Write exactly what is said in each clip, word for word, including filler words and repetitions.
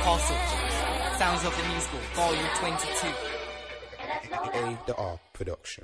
Apostle. Sounds of the Musical, Volume twenty-two. AdotR Production.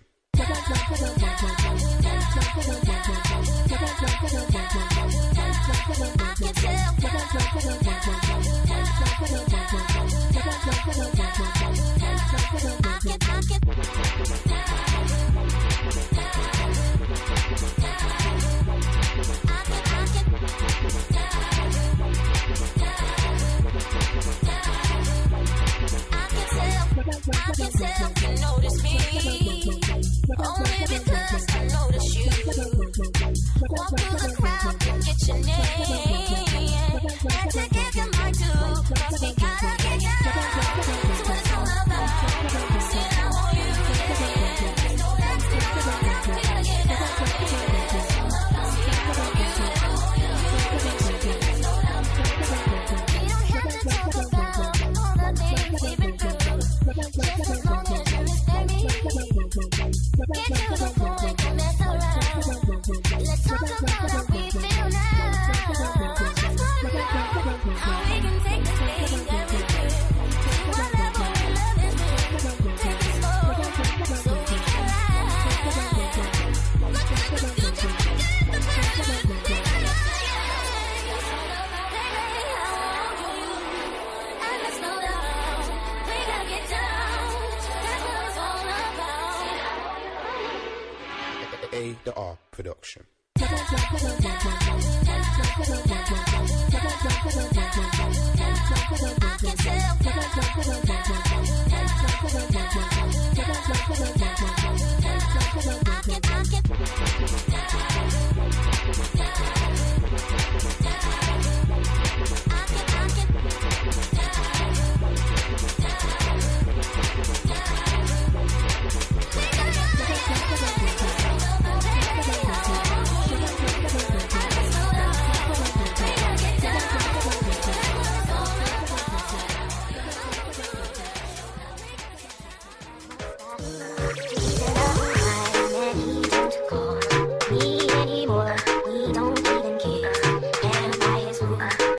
I can tell you notice me, only because I notice you. Walk through the crowd and get your name, and to give your mind to, cause we gotta get down to what it's all about. Saying I want you, yeah. No, that's not enough, we gotta get down. See, I want you, we don't have to talk about all the things we've been through. Just as long as you respect me, get to the point, don't mess around. Let's talk about how we feel now. Just wanna know how we can take this thing that we do to a level where love is real. Take it slow, so we can ride. Look at the future, forget the past. We got love, yeah. Baby, I want you, and let's slow down. We gotta get down. That's what it's all about. AdotR Production.